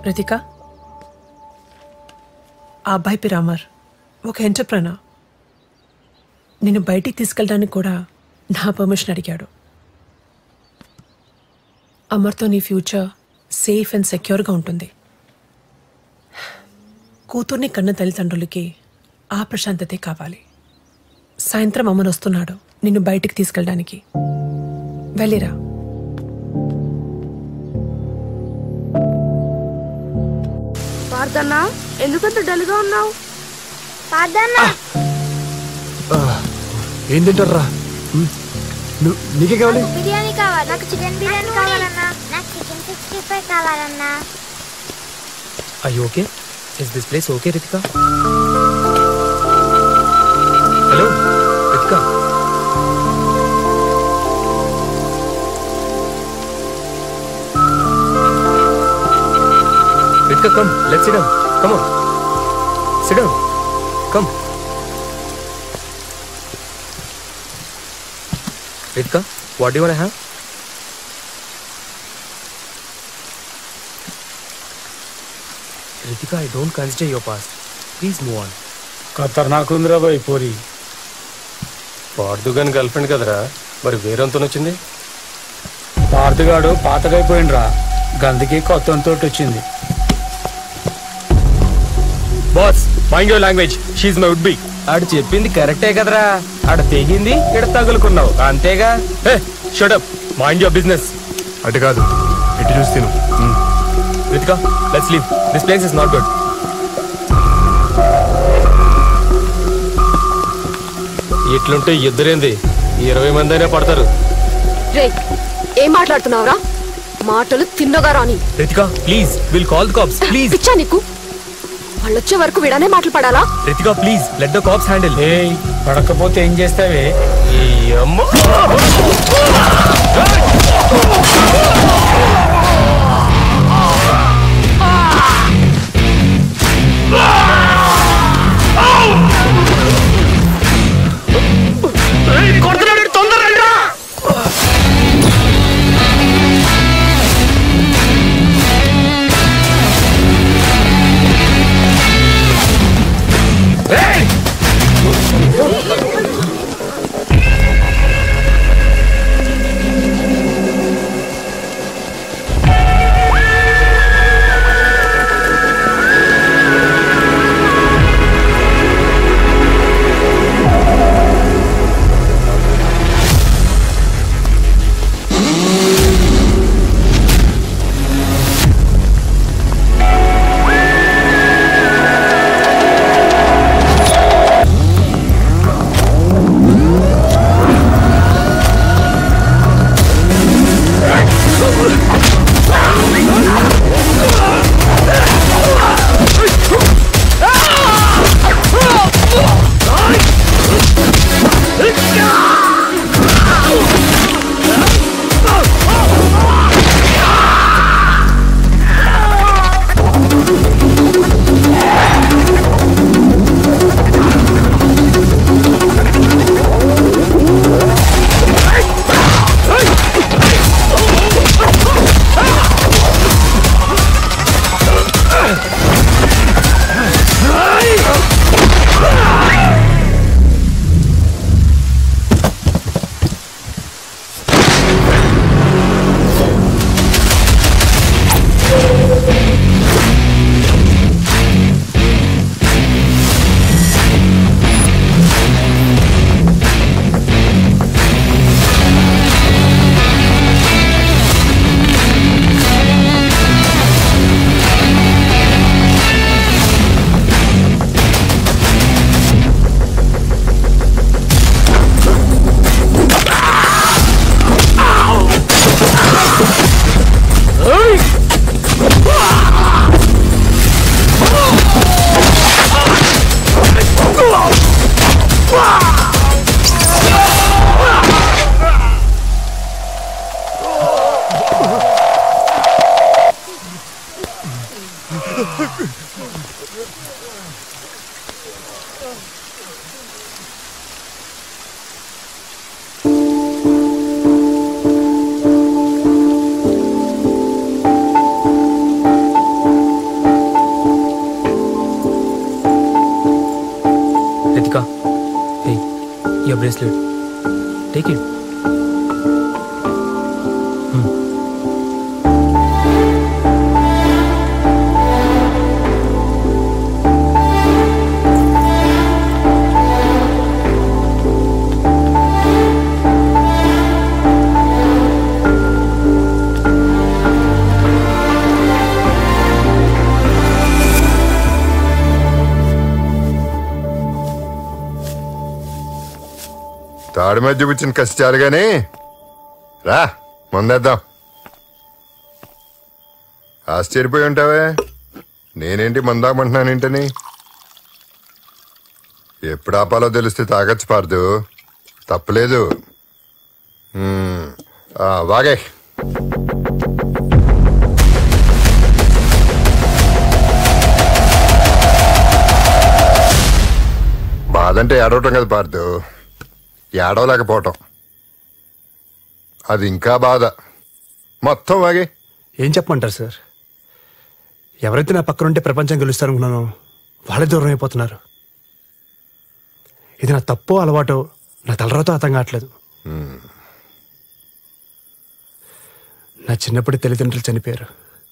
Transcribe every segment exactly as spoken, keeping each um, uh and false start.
రితిక, ఆ అబ్బాయి పేరు అమర్, ఒక ఎంటర్ప్రెనర్. నేను బయటికి తీసుకెళ్ళడానికి కూడా నా పర్మిషన్ అడిగాడు. అమర్తో నీ ఫ్యూచర్ సేఫ్ అండ్ సెక్యూర్గా ఉంటుంది. కూతుర్ని కన్న తల్లిదండ్రులకి ఆ ప్రశాంతతే కావాలి. సాయంత్రం అమర్ వస్తున్నాడు నిన్ను బయటికి తీసుకెళ్ళడానికి. వెళ్ళిరా. పార్దన్నా, ఎందుకంత డల్గా ఉన్నావు? పార్దన్నా, ఏం తింటారా? నీకే కావాలి? బిర్యానీ కావాలి. నాకు చికెన్ బిర్యానీ కావాలన్నా. నాకు చికెన్ సిక్స్టీ ఫైవ్ కావాలన్నా. Are you okay? Is this place okay, Ritika? Hello, Ritika. Ritika, come. Let's sit down. Come on. Sit down. Come. Ritika, what do you want to have? Ritika, I don't consider your past. Please move on. ఖతర్నాక్ ఉందిరా bye పోరి. పార్దుగాని girl friend కదరా, మరి వేరేంతో వచ్చింది? పార్దుగాడు పాతగైపోయిండ్రా, గందుకి కొత్త వచ్చింది. Boss, mind your language. షీఈ్ my would be. ఆడు చెప్పింది కరెక్టే కదరా. ఆడ తెగింది, ఇక్కడ తగులుకున్నావు అంతేగా. Hey, shut up. Mind your business. అటు కాదు, ఇటు చూసి తిను. Ritika, let's leave. This place is not good. ఇట్లుంటే ఇద్దరేంది, ఇరవై మంది అయినా పడతారు. రే, ఏం మాట్లాడుతున్నావురా? మాటలు తిన్నగా రాని. Ritika, please, we'll call the cops. Please. పిచ్చా నీకు? వాళ్ళు వచ్చే వరకు వీడనే మాటలు పడాలా? Ritika, please, let the cops handle. ఏయ్, పడకపోతే ఏం చేస్తావే? ఈ అమ్మ. your bracelet. Take it. తాడి మీద చూపించిన కసి చాలు గాని రా ముందేద్దాం. ఆశ్చర్యపోయి ఉంటావే, నేనేంటి మందామంటున్నానేంటని. ఎప్పుడు ఆపాలో తెలిస్తే తాగొచ్చు పార్దు, తప్పలేదు. వాగే బాధంటే ఏడవటం కదా పార్దు, ఏడవలేకపోవటం అది ఇంకా బాధ. మొత్తం వాగే. ఏం చెప్పమంటారు సార్? ఎవరైతే నా పక్కన ఉంటే ప్రపంచం గెలుస్తారనుకున్నానో వాళ్ళే దూరం అయిపోతున్నారు. ఇది నా తప్పో అలవాటో నా తలరాతో అర్థం కావట్లేదు. నా చిన్నప్పటి తల్లిదండ్రులు చనిపోయారు,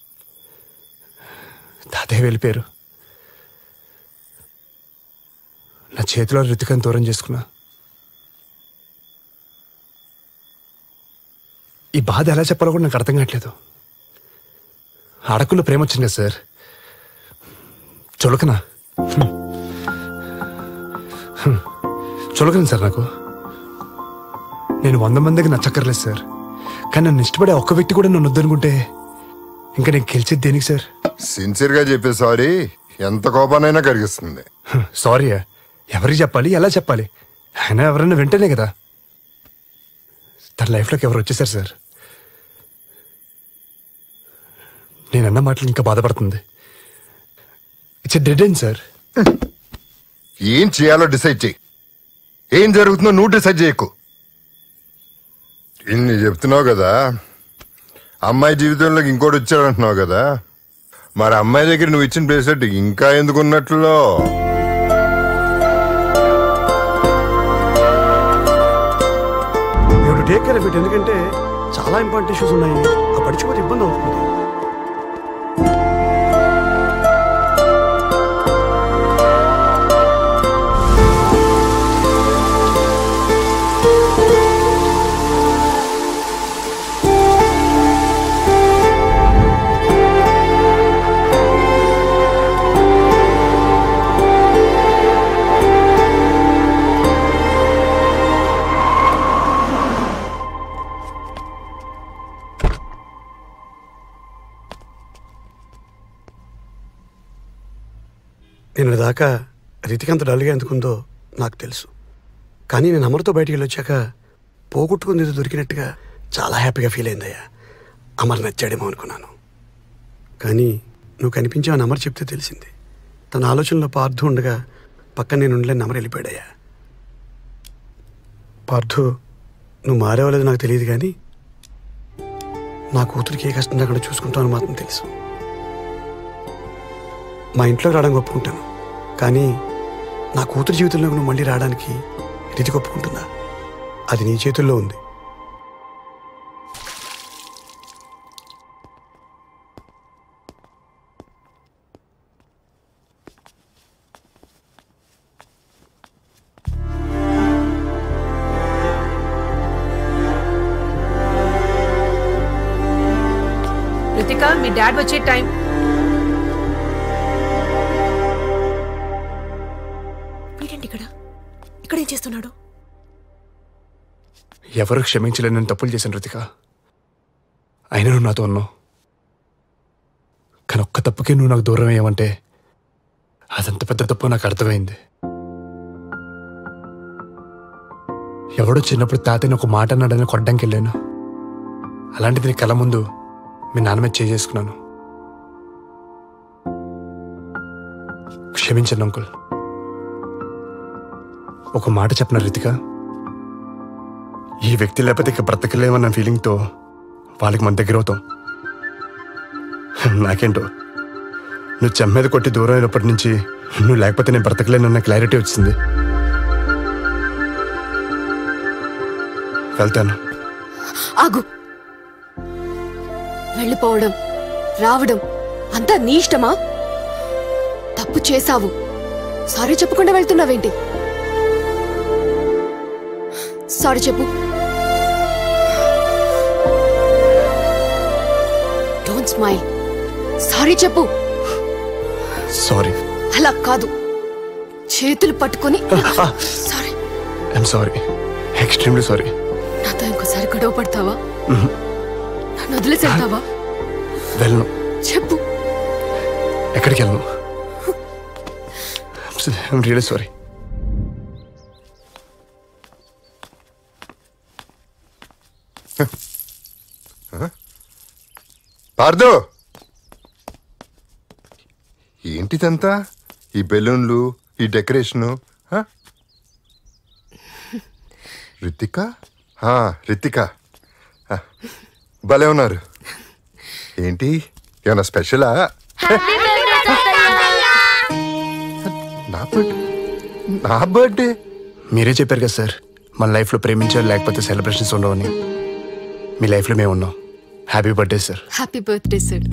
తాతయ్య వెళ్ళిపోయారు. నా చేతిలో రితికను దూరం చేసుకున్నా. ఈ బాధ ఎలా చెప్పాలో కూడా నాకు అర్థం కావట్లేదు. ఆడకుల్లో ప్రేమ వచ్చింది కదా సార్, చులకనా చులకను సార్. నాకు నేను వంద మందికి నచ్చక్కర్లేదు సార్, కానీ నన్ను ఇష్టపడే ఒక్క వ్యక్తి కూడా నన్ను వద్దనుకుంటే ఇంకా నేను గెలిచేది దేనికి సార్? సిన్సియర్ గా చెప్పే సారీ ఎంత కోపానైనా కరిగిస్తుంది. సారీ ఎవరికి చెప్పాలి, ఎలా చెప్పాలి? ఆయన ఎవరైనా వెంటనే కదా. తన లైఫ్లోకి ఎవరు వచ్చేసారు సార్. నేనన్న మాటలు ఇంకా బాధపడుతుంది. It's a dead end sir. ఏం చేయాలో డిసైడ్ చేయి. ఏం జరుగుతుందో నువ్వు డిసైడ్ చేయకు. ఇన్ని చెప్తున్నావు కదా, అమ్మాయి జీవితంలోకి ఇంకోటి వచ్చాడంటున్నావు కదా, మరి అమ్మాయి దగ్గర నువ్వు ఇచ్చిన బ్రేస్లెట్ ఇంకా ఎందుకున్నట్లో? టేక్ కేర్ ఆఫ్ ఇట్, ఎందుకంటే చాలా ఇంపార్టెంట్ ఇష్యూస్ ఉన్నాయి. ఆ పడిచిపోతే ఇబ్బంది అవుతుంది. నేను దాకా రితికంత డల్గా ఎందుకుందో నాకు తెలుసు, కానీ నేను అమర్తో బయటికి వెళ్ళొచ్చాక పోగొట్టుకుంది దొరికినట్టుగా చాలా హ్యాపీగా ఫీల్ అయిందయ్యా. అమర్ నచ్చాడేమో అనుకున్నాను, కానీ నువ్వు కనిపించావని అమర్ చెప్తే తెలిసింది. తన ఆలోచనలో పార్థు ఉండగా పక్కన నేను ఉండలేని అమర్ వెళ్ళిపోయాడయ్యా. పార్థు, నువ్వు మారేవాలేదు నాకు తెలియదు, కానీ నా కూతురికి ఏ కష్టం లేకుండా చూసుకుంటాను మాత్రం తెలుసు. మా ఇంట్లోకి రావడానికి ఒప్పుకుంటాను, కానీ నా కూతురు జీవితంలోకి నువ్వు మళ్ళీ రావడానికి రీతికి ఒప్పుకుంటుందా? అది నీ చేతుల్లో ఉంది. రితిక, మీ డాడ్ వచ్చే టైం. వీడేంటి ఇక్కడ ఇక్కడ ఏం చేస్తున్నాడు? ఎవరు క్షమించలేని నేను తప్పులు చేశాను రితిక, అయినా నువ్వు నాతో ఉన్నావు. కానీ ఒక్క తప్పుకే నువ్వు నాకు దూరం అయ్యావంటే అదంత పెద్ద తప్పు నాకు అర్థమైంది. ఎవడో చిన్నప్పుడు తాతని ఒక మాట అన్నాడని కొట్టడానికి వెళ్ళాను, అలాంటిది నీ కళ్ళ ముందు మీ నాన్న మీద చేసుకున్నాను. క్షమించండి అంకుల్. ఒక మాట చెప్పిన రితిక, ఈ వ్యక్తి లేకపోతే ఇక బ్రతకలేమన్న ఫీలింగ్తో వాళ్ళకి మన దగ్గర అవుతాం. నాకేంటో నువ్వు చెమ్మేద కొట్టి దూరం అయినప్పటి నుంచి నువ్వు లేకపోతే నేను బ్రతకలేనన్న క్లారిటీ వచ్చింది. వెళ్తాను. ఆగు. వెళ్ళిపోవడం రావడం అంతా నీ ఇష్టమా? తప్పు చేశావు, సారీ చెప్పకుండా వెళ్తున్నావేంటి? సారీ చెప్పు. Don't smile. సారీ చెప్పు. సారీ. అలా కాదు, చేతులు పట్టుకొని sorry. I'm sorry, extremely sorry. నాతో ఇంకోసారి గొడవ పడతావా? నన్ను వదిలేసి వెళ్తావా? వెళ్ళను. చెప్పు. ఎక్కడికి వెళ్ళను. I'm really sorry. పార్దు, ఏంటిదంతా? ఈ బెలూన్లు, ఈ డెకరేషను. రితిక రితిక భలే ఉన్నారు. ఏంటి, ఏమన్నా స్పెషలా? నా బర్త్డే నా బర్త్డే మీరే చెప్పారు కదా సార్, మన లైఫ్లో ప్రేమించాలి లేకపోతే సెలబ్రేషన్స్ ఉండవని. మీ లైఫ్లో మేము ఉన్నాం. Happy birthday sir. Happy birthday sir.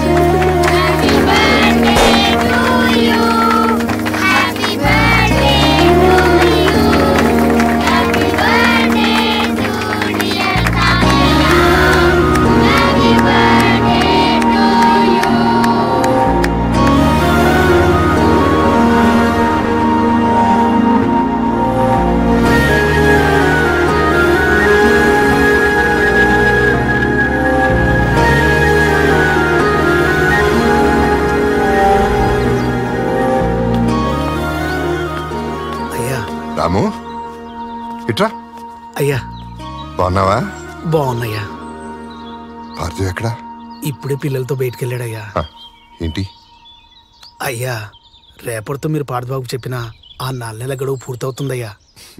Ramu, ఇట్రా. అయ్యా బాగున్నావా? బాగున్నాయ్యా. పార్థు ఎక్కడా? ఇప్పుడే పిల్లలతో బయటికి వెళ్ళాడయ్యా. ఏంటి అయ్యా, రేపటితో మీరు పార్థబాబుకు చెప్పిన ఆ నాలుగు నెలల గడువు పూర్తవుతుందయ్యా.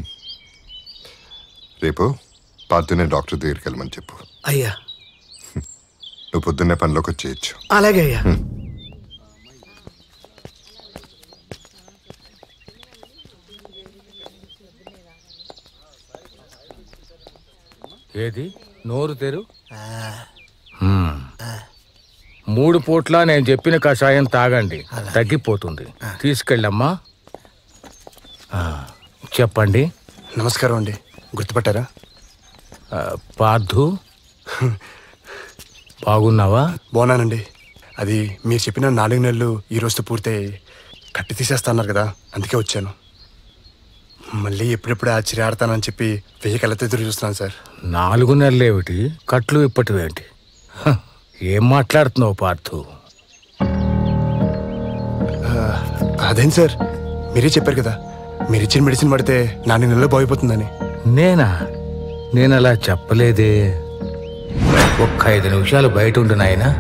రేపు పార్థునే డాక్టర్ దగ్గరికి వెళ్ళమని చెప్పు. అయ్యా నువ్వు పొద్దున్నే పనిలోకి వచ్చేయచ్చు. అలాగే అయ్యా. ఏది నోరు తెరు. మూడు పూట్ల నేను చెప్పిన కషాయం తాగండి, తగ్గిపోతుంది. తీసుకెళ్ళమ్మా. చెప్పండి. నమస్కారం అండి, గుర్తుపట్టారా? పార్థు, బాగున్నావా? బాగున్నానండి. అది మీరు చెప్పిన నాలుగు నెలలు ఈ రోజుతో పూర్తయి కట్టి తీసేస్తా అన్నారు కదా, అందుకే వచ్చాను. మళ్ళీ ఎప్పుడెప్పుడు ఆశ్చర్యాడతానని చెప్పి వెయ్యి కళ్ళతో ఎదురు చూస్తున్నాను సార్. నాలుగు నెలలు ఏమిటి, కట్లు ఇప్పటివేంటి? ఏం మాట్లాడుతున్నావు పార్థు? అదేం సార్, మీరే చెప్పారు కదా మీరు ఇచ్చిన మెడిసిన్ పడితే నాలుగు నెలలు బాగుపోతుందని. నేనా? నేను అలా చెప్పలేదే. ఒక్క ఐదు నిమిషాలు బయట ఉండు నాయనా.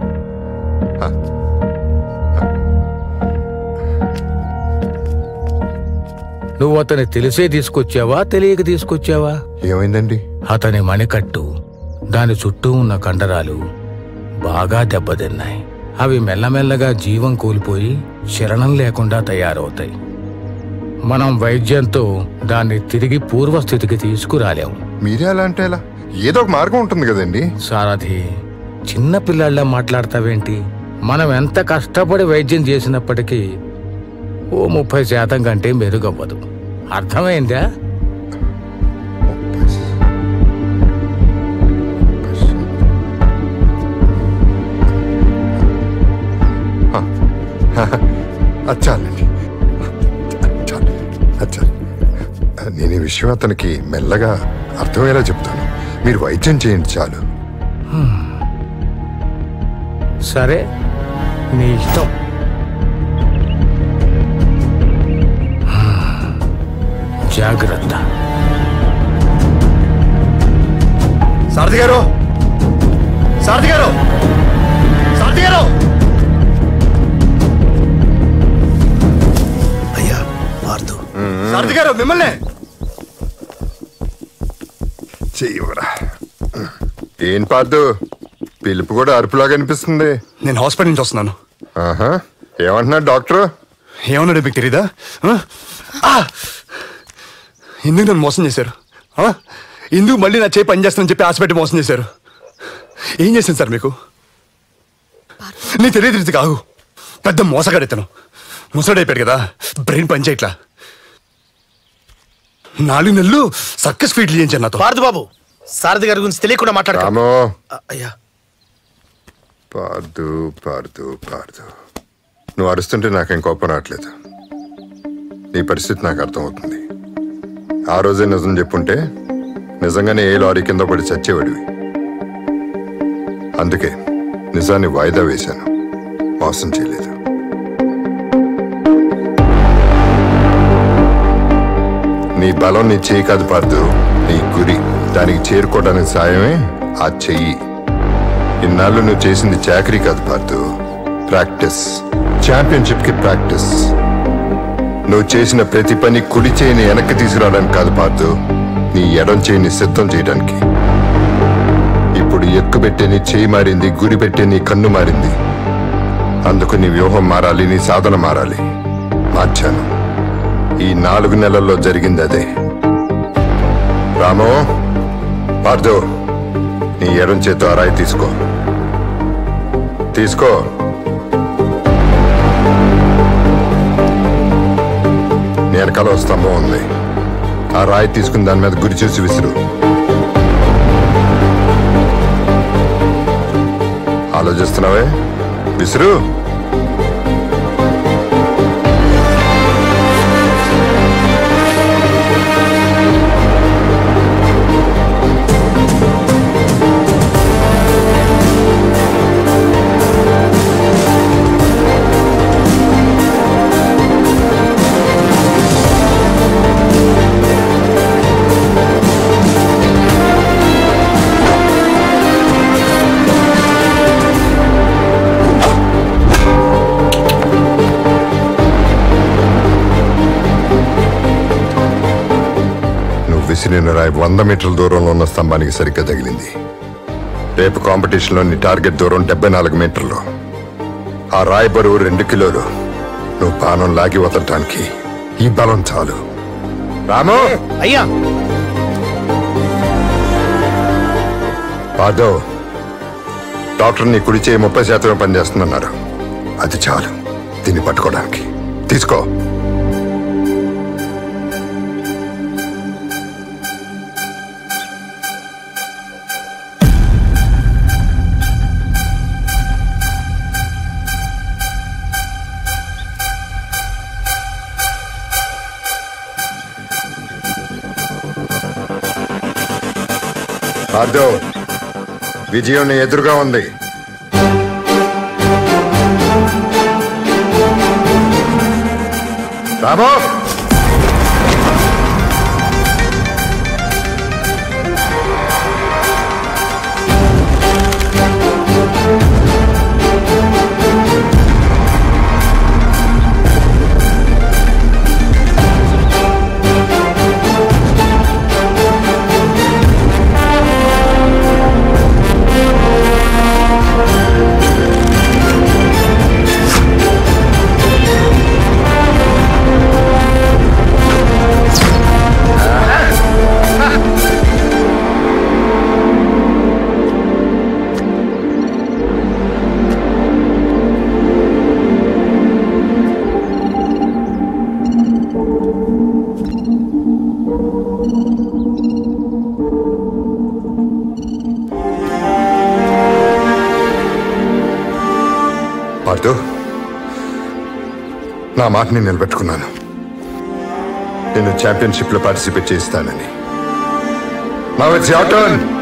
నువ్వు అతని తెలిసే తీసుకొచ్చావా, తెలియక తీసుకొచ్చావా? ఏమైందండి? అతని మణికట్టు, దాని చుట్టూ ఉన్న కండరాలు బాగా దెబ్బతిన్నాయి. అవి మెల్లమెల్లగా జీవం కోల్పోయి శరణం లేకుండా తయారవుతాయి. మనం వైద్యంతో దాన్ని తిరిగి పూర్వస్థితికి తీసుకురాలేము. మీరే అలా అంటే ఎలా? ఏదో ఒక మార్గం ఉంటుంది కదండి. సారథి, చిన్న పిల్లల్లా మాట్లాడతావేంటి? మనం ఎంత కష్టపడి వైద్యం చేసినప్పటికీ ఓ ముప్పై శాతం కంటే మెరుగవ్వదు. అర్థమైందా? అచ్చాలండి, అచ్చా. నేను ఈ విషయం అతనికి మెల్లగా అర్థమయ్యేలా చెప్తాను. మీరు వైద్యం చేయండి చాలు. సరే, నీ ఇష్టం. జాగ్రత్త. సారథి గారు, సారథి గారు, సారథి గారు. అయ్యా పార్థు. సారథి గారు మిమ్మల్ని. చెయ్యవరా. ఏం పార్థు, పిలుపు కూడా అరుపులాగా అనిపిస్తుంది. నేను హాస్పిటల్ నుంచి వస్తున్నాను. ఆహా, ఏమంటున్నాడు డాక్టర్? ఏమన్నాడు మీకు తెలీదా? ఎందుకు నన్ను మోసం చేశారు? ఎందుకు మళ్ళీ నా చేయి పని చేస్తానని చెప్పి ఆశపెట్టి మోసం చేశారు? ఏం చేశాను సార్ మీకు? నీ తెలియదు రీతి కాదు, పెద్ద మోసగాడెత్తాను. ముసడైపోయాడు కదా, బ్రెయిన్ పని చేయట్లా. నాలుగు నెలలు సర్కస్ ఫీట్లు చేయించాను నాతో. పార్దు బాబు, సారథి గారి గురించి తెలియకుండా మాట్లాడు. అయ్యా పార్దు పార్దు పార్దు నువ్వు అరుస్తుంటే నాకేం కోపం రావట్లేదు. నీ పరిస్థితి నాకు అర్థమవుతుంది. ఆ రోజే నిజం చెప్పుంటే నిజంగానే ఏ లారీ కింద పడి చచ్చేవాడివి. అందుకే నిజాన్ని వాయిదా వేశాను, మోసం చేయలేదు. నీ బలం నీ చెయ్యి కాదు పార్దు, నీ గురి. దానికి చేరుకోవడానికి సాయమే ఆ చెయ్యి. ఇన్నాళ్ళు నువ్వు చేసింది చాకరీ కాదు పార్దు, ప్రాక్టీస్. ఛాంపియన్షిప్ కి ప్రాక్టీస్. నువ్వు చేసిన ప్రతి పని కుడి చేయిని వెనక్కి తీసుకురావడానికి కాదు పార్దు, నీ ఎడం చేయిని సిద్ధం చేయడానికి. ఇప్పుడు ఎక్కుబెట్టే నీ చేయి మారింది, గురి పెట్టే నీ కన్ను మారింది. అందుకు నీ వ్యూహం మారాలి, నీ సాధన మారాలి. మార్చాను. ఈ నాలుగు నెలల్లో జరిగింది అదే. రాము, పార్దు, నీ ఎడం చేతో ఆ రాయి తీసుకో. తీసుకో. నీ వెనకాల స్తంభం ఉంది, ఆ రాయి తీసుకుని దాని మీద గురి చూసి విసురు. ఆలోచిస్తున్నావే, విసురు. విసిరిన రాయి వంద మీటర్ల దూరంలో ఉన్న స్తంభానికి సరిగ్గా తగిలింది. రేపు కాంపిటీషన్లో నీ టార్గెట్ దూరం డెబ్బై నాలుగు మీటర్లు. ఆ రాయి బరువు రెండు కిలోలు. నువ్వు బాణం లాగి వదలటానికి ఈ బలం చాలు. రాము, అయ్యా. పార్దు, డాక్టర్ నీ కుడి చేయి ముప్పై శాతమే పనిచేస్తుందన్నారు. అది చాలు దీన్ని పట్టుకోవడానికి. తీసుకో. పార్దు, విజయం నీ ఎదురుగా ఉంది. రాము, పార్దు, నా మాటని నిలబెట్టుకున్నాను. నేను ఛాంపియన్షిప్ లో పార్టిసిపేట్ చేస్తానని. Now it's your turn.